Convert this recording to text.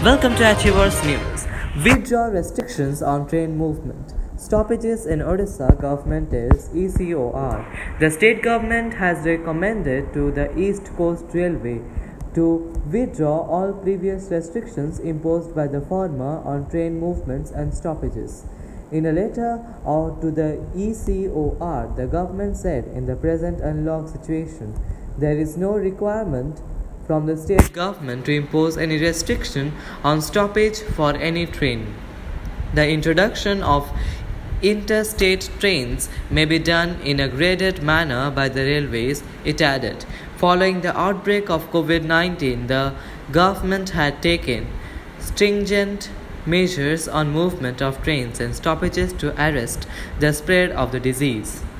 Welcome to Achievers News. Withdraw restrictions on train movement. Stoppages in Odisha government is ECOR. The state government has recommended to the East Coast Railway to withdraw all previous restrictions imposed by the former on train movements and stoppages. In a letter out to the ECOR, the government said in the present unlocked situation, there is no requirement from the state government to impose any restriction on stoppage for any train. The introduction of interstate trains may be done in a graded manner by the railways, it added. Following the outbreak of COVID-19, the government had taken stringent measures on movement of trains and stoppages to arrest the spread of the disease.